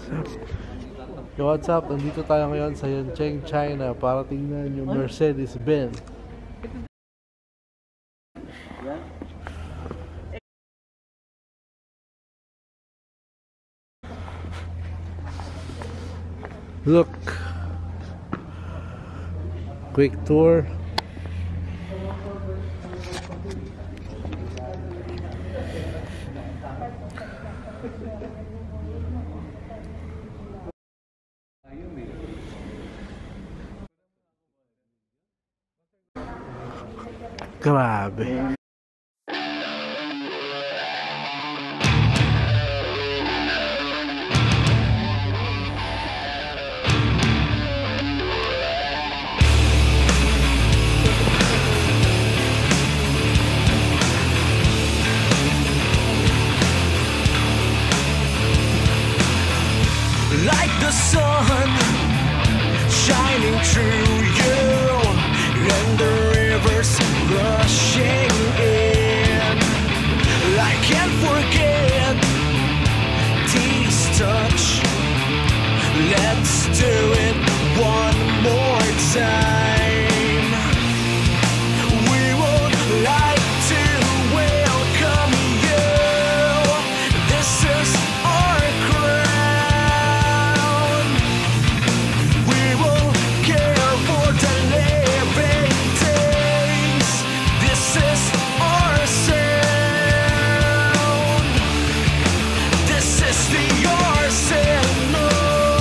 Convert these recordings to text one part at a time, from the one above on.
Yo, what's up? Nandito tayo ngayon sa Yancheng, China para tingnan yung Mercedes-Benz. Look, quick tour. Grabe. Like the sun shining through you and the rivers rushing in. I can't forget this touch. Let's do it one more time. We would like to welcome you. This is our crown. We will care for the living days. This is our sound. This is the arsenal.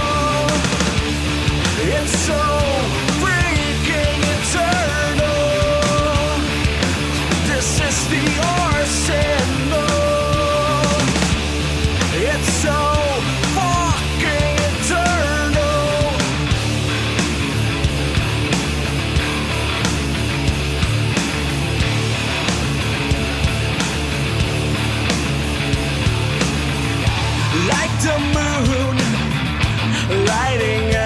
It's so freaking eternal. This is the arsenal. It's so fucking eternal. Like the moon lighting